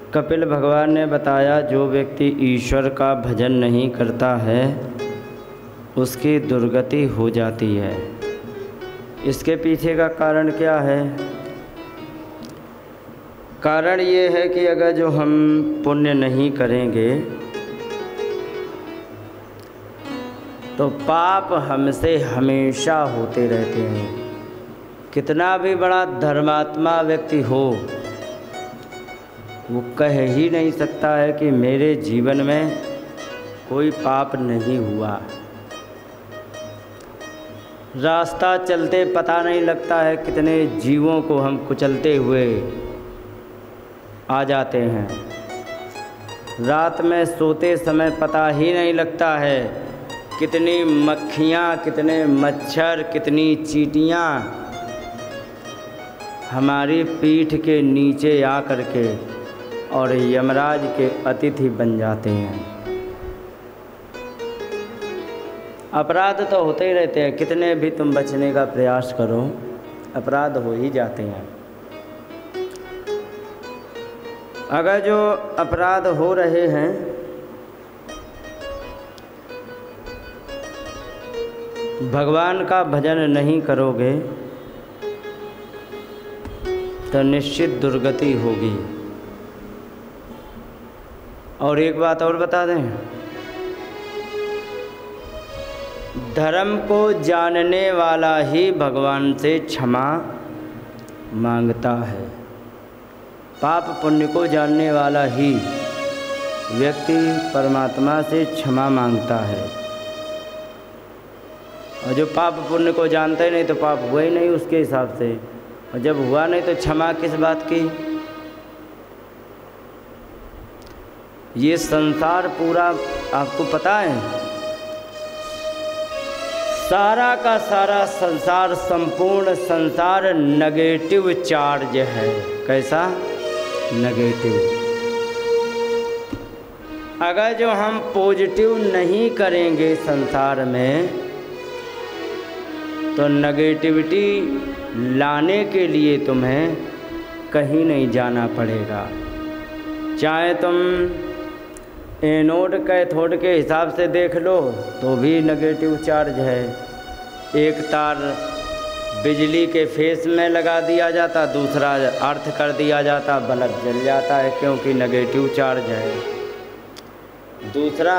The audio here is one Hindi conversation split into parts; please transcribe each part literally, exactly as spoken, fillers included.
कपिल भगवान ने बताया, जो व्यक्ति ईश्वर का भजन नहीं करता है उसकी दुर्गति हो जाती है। इसके पीछे का कारण क्या है? कारण ये है कि अगर जो हम पुण्य नहीं करेंगे तो पाप हमसे हमेशा होते रहते हैं। कितना भी बड़ा धर्मात्मा व्यक्ति हो, वो कह ही नहीं सकता है कि मेरे जीवन में कोई पाप नहीं हुआ। रास्ता चलते पता नहीं लगता है कितने जीवों को हम कुचलते हुए आ जाते हैं। रात में सोते समय पता ही नहीं लगता है कितनी मक्खियाँ, कितने मच्छर, कितनी चींटियाँ हमारी पीठ के नीचे आ कर के और यमराज के अतिथि बन जाते हैं। अपराध तो होते ही रहते हैं, कितने भी तुम बचने का प्रयास करो अपराध हो ही जाते हैं। अगर जो अपराध हो रहे हैं भगवान का भजन नहीं करोगे तो निश्चित दुर्गति होगी। और एक बात और बता दें, धर्म को जानने वाला ही भगवान से क्षमा मांगता है। पाप पुण्य को जानने वाला ही व्यक्ति परमात्मा से क्षमा मांगता है। और जो पाप पुण्य को जानता ही नहीं तो पाप हुआ ही नहीं उसके हिसाब से, और जब हुआ नहीं तो क्षमा किस बात की? ये संसार पूरा आपको पता है, सारा का सारा संसार, संपूर्ण संसार नेगेटिव चार्ज है। कैसा? नेगेटिव। अगर जो हम पॉजिटिव नहीं करेंगे संसार में तो नेगेटिविटी लाने के लिए तुम्हें कहीं नहीं जाना पड़ेगा। चाहे तुम एनोड कैथोड के हिसाब से देख लो तो भी नेगेटिव चार्ज है। एक तार बिजली के फेस में लगा दिया जाता, दूसरा अर्थ कर दिया जाता, बल्ब जल जाता है क्योंकि नेगेटिव चार्ज है। दूसरा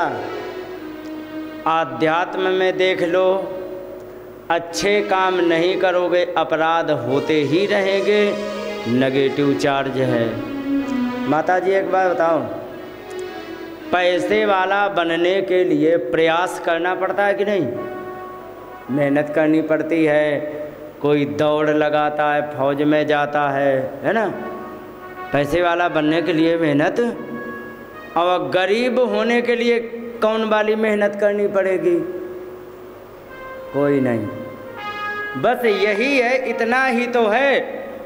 आध्यात्म में देख लो, अच्छे काम नहीं करोगे अपराध होते ही रहेंगे, नेगेटिव चार्ज है। माता जी एक बात बताओ, पैसे वाला बनने के लिए प्रयास करना पड़ता है कि नहीं? मेहनत करनी पड़ती है, कोई दौड़ लगाता है, फौज में जाता है, है ना? पैसे वाला बनने के लिए मेहनत। और गरीब होने के लिए कौन वाली मेहनत करनी पड़ेगी? कोई नहीं। बस यही है, इतना ही तो है।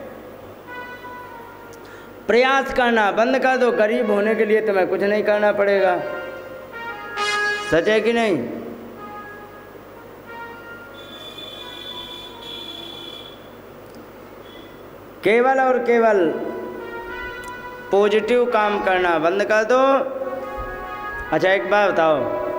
प्रयास करना बंद कर दो, गरीब होने के लिए तुम्हें कुछ नहीं करना पड़ेगा। सच है कि नहीं? केवल और केवल पॉजिटिव काम करना बंद कर दो। अच्छा एक बात बताओ,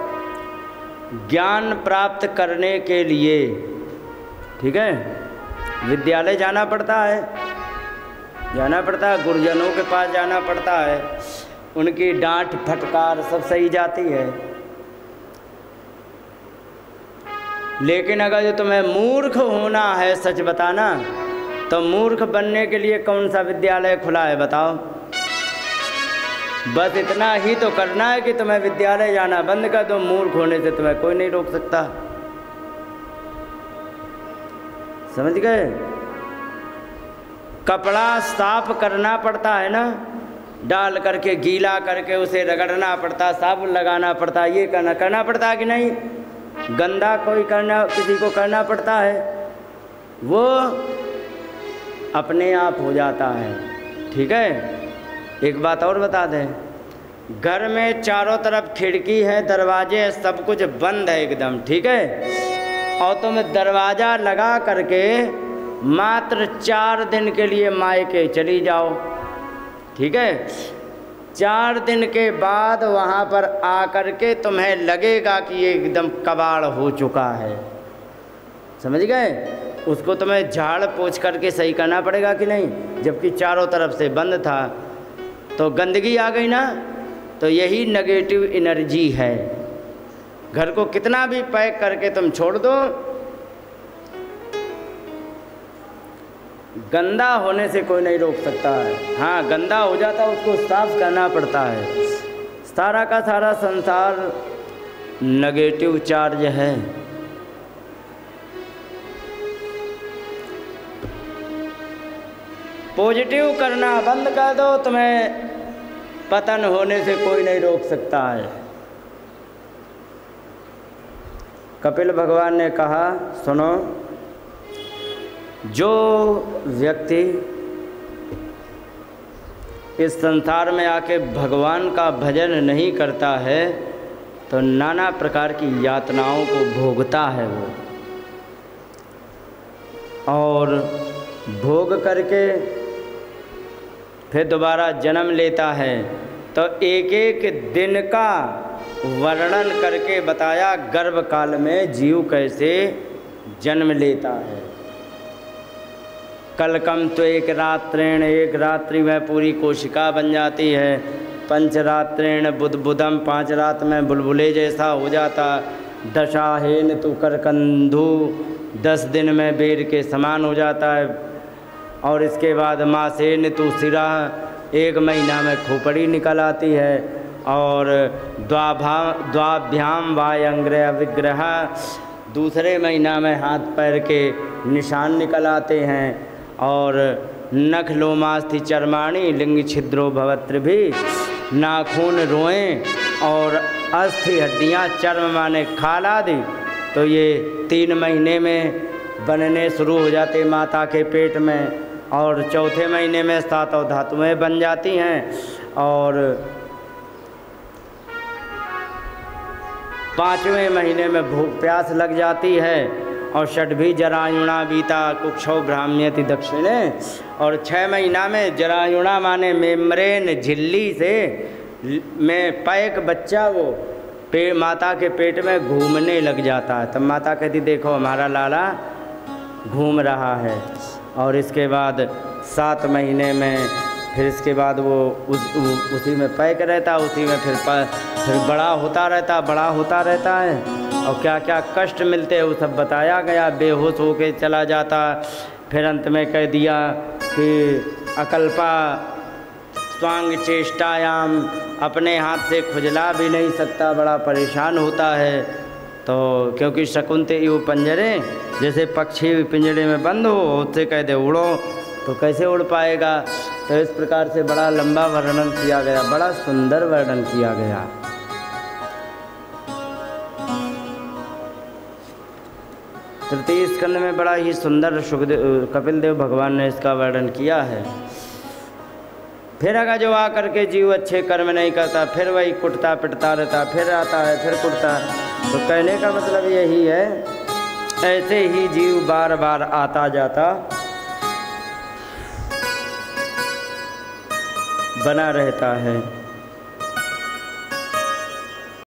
ज्ञान प्राप्त करने के लिए, ठीक है, विद्यालय जाना पड़ता है, जाना पड़ता है, गुरुजनों के पास जाना पड़ता है, उनकी डांट फटकार सब सही जाती है। लेकिन अगर जो तुम्हें मूर्ख होना है, सच बताना, तो मूर्ख बनने के लिए कौन सा विद्यालय खुला है बताओ? बस इतना ही तो करना है कि तुम्हें विद्यालय जाना बंद कर दो, मूर्ख होने से तुम्हें कोई नहीं रोक सकता। समझ गए? कपड़ा साफ करना पड़ता है ना, डाल करके गीला करके उसे रगड़ना पड़ता, साबुन लगाना पड़ता, ये करना करना पड़ता है कि नहीं? गंदा कोई करना, किसी को करना पड़ता है, वो अपने आप हो जाता है। ठीक है? एक बात और बता दें, घर में चारों तरफ खिड़की है, दरवाजे हैं, सब कुछ बंद है एकदम, ठीक है, और तुम दरवाज़ा लगा करके मात्र चार दिन के लिए मायके चली जाओ, ठीक है, चार दिन के बाद वहाँ पर आकर के तुम्हें लगेगा कि ये एकदम कबाड़ हो चुका है, समझ गए। उसको तुम्हें झाड़ पोंछ करके सही करना पड़ेगा कि नहीं, जबकि चारों तरफ से बंद था। तो गंदगी आ गई ना, तो यही नेगेटिव एनर्जी है। घर को कितना भी पैक करके तुम छोड़ दो, गंदा होने से कोई नहीं रोक सकता है। हाँ, गंदा हो जाता है, उसको साफ करना पड़ता है। सारा का सारा संसार नेगेटिव चार्ज है। पॉजिटिव करना बंद कर दो, तुम्हें पतन होने से कोई नहीं रोक सकता है। कपिल भगवान ने कहा, सुनो, जो व्यक्ति इस संसार में आके भगवान का भजन नहीं करता है तो नाना प्रकार की यातनाओं को भोगता है वो, और भोग करके फिर दोबारा जन्म लेता है। तो एक एक दिन का वर्णन करके बताया गर्भ काल में जीव कैसे जन्म लेता है। कलकम तो एक रात्रेण, एक रात्रि में पूरी कोशिका बन जाती है। पंचरात्रेण बुदबुदम, पाँच रात में बुलबुले जैसा हो जाता। दशाहेन तो करकंधु, दस दिन में बेर के समान हो जाता है। और इसके बाद मासेन तो सिरा, एक महीना में खोपड़ी निकल आती है। और द्वाभा द्वाभ्याम वायंग्रह विग्रह, दूसरे महीना में हाथ पैर के निशान निकल आते हैं। और नख लोमास्थि चर्माणी लिंग छिद्रो भवत्र भी, नाखून रोएं और अस्थि हड्डियाँ, चर्म माने खाल आदि, तो ये तीन महीने में बनने शुरू हो जाते माता के पेट में। और चौथे महीने में सातों धातुएं बन जाती हैं। और पाँचवें महीने में भूख प्यास लग जाती है। और षड्भी जरायुणा बीता कुक्षौ ब्राह्म्यति दक्षिणे, और छः महीना में जरायुणा माने मेम्ब्रेन, झिल्ली से में पैक बच्चा वो पे माता के पेट में घूमने लग जाता है। तब माता कहती देखो हमारा लाला घूम रहा है। और इसके बाद सात महीने में फिर इसके बाद वो उस, उ, उसी में पैक रहता, उसी में फिर फिर बड़ा होता रहता बड़ा होता रहता है। और क्या क्या कष्ट मिलते हैं वो सब बताया गया। बेहोश होके चला जाता। फिर अंत में कह दिया कि अकल्पा स्वांग चेष्टायाम, अपने हाथ से खुजला भी नहीं सकता, बड़ा परेशान होता है। तो क्योंकि शकुंते यू पंजरे, जैसे पक्षी पिंजरे में बंद हो, उससे कह दे उड़ो तो कैसे उड़ पाएगा। तो इस प्रकार से बड़ा लंबा वर्णन किया गया, बड़ा सुंदर वर्णन किया गया। तृतीय स्कंद में बड़ा ही सुंदर सुखदेव कपिल देव भगवान ने इसका वर्णन किया है। फिर अगर जो आकर के जीव अच्छे कर्म नहीं करता, फिर वही कुटता पिटता रहता, फिर आता है फिर कुटता। तो कहने का मतलब यही है, ऐसे ही जीव बार बार आता जाता बना रहता है।